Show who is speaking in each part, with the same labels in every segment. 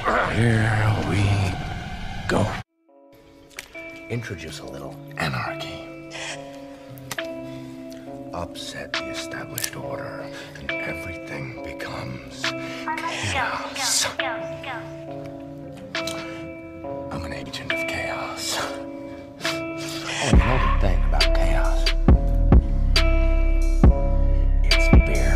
Speaker 1: Here we go. Introduce a little anarchy. Upset the established order, and everything becomes chaos. I'm an agent of chaos. And you know the thing about chaos? It's fear.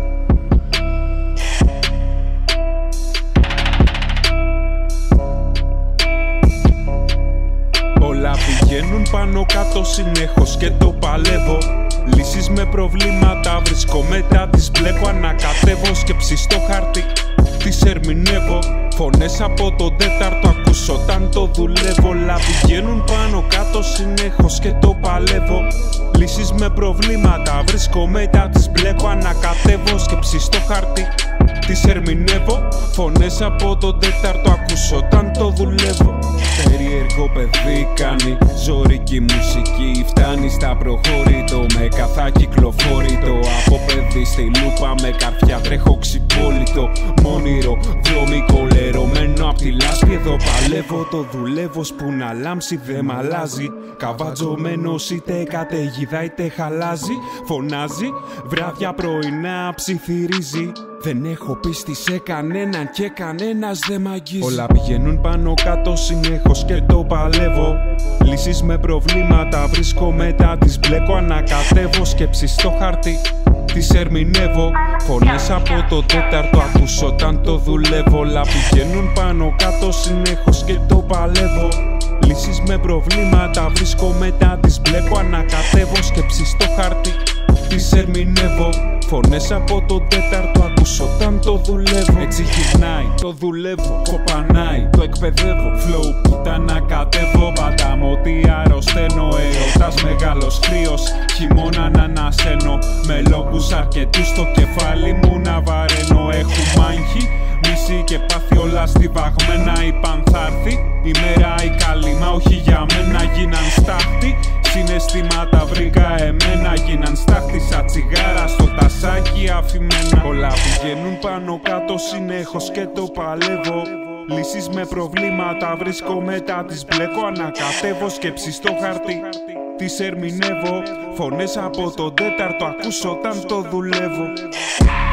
Speaker 2: Όλα πηγαίνουν πάνω κάτω συνέχως και το παλεύω. Λύσεις με προβλήματα βρίσκω, μετά τις μπλέκω. Ανακατεύω σκέψεις στο χάρτη, τις ερμηνεύω. Φωνές από τον τέταρτο ακούς όταν το δουλεύω. Όλα πηγαίνουν πάνω κάτω συνέχως και το παλεύω. Λύσεις με προβλήματα βρίσκω, μετά τις μπλέκω. Ανακατεύω σκέψεις στο χάρτη, τις ερμηνεύω. Φωνές από τον τέταρτο ακούς όταν το δουλεύω. Περίεργο παιδί κάνει ζωρική μουσική. Φτάνει στα προχωρητό με καθά κυκλοφόρητο. Από παιδί στη λούπα με καρφιά τρέχω ξυπόλυτο. Μόνιρο, δρόμικο, λερωμένο απ' τη λάσπη. Εδώ παλεύω, το δουλεύω, που να λάμψει δε μ' αλλάζει. Καβατζωμένος είτε καταιγίδα είτε χαλάζει. Φωνάζει, βράδια πρωινά ψιθυρίζει. Δεν έχω πίστη σε κανέναν και κανένας δεν μ' αγγίζει. Όλα πηγαίνουν πάνω κάτω συνέχως και το παλεύω. Λύσεις με προβλήματα βρίσκω, μετά τις μπλέκω. Ανακατεύω σκέψεις στο χάρτη, τις ερμηνεύω. Φωνές από το τέταρτο ακούς όταν το δουλεύω. Όλα πηγαίνουν πάνω κάτω συνέχως και το παλεύω. Λύσεις με προβλήματα βρίσκω, μετά τις μπλέκω. Ανακατεύω σκέψεις στο χάρτη, τις ερμηνεύω. Φωνές από το τέταρτο ακούς όταν το δουλεύω. Έτσι γυρνάει, το δουλεύω, κοπανάει, το εκπαιδεύω. Flow που τα ανακατεύω, πάντα μ' ότι αρρωσταίνω. Έρωτας μεγάλος κρύος, χειμώνα να ανασένω. Με λόγους αρκετούς στο κεφάλι μου να βαραίνω. Έχουμε άγχη, μίση και πάθη όλα στιβαγμένα. Είπαν θα έρθει η μέρα η καλή, μα όχι για μένα. Γίναν στάχτη, συναισθήματα βρήκα εμένα. Γίναν στάχτη σαν τσιγάρα στο τασάκι αφημένα. Όλα πηγαίνουν πάνω κάτω συνέχως και το παλεύω. Λύσεις με προβλήματα βρίσκω, μετά τις μπλέκω. Ανακατεύω σκέψεις στο χαρτί, τις ερμηνεύω. Φωνές από τον τέταρτο ακούς όταν το δουλεύω.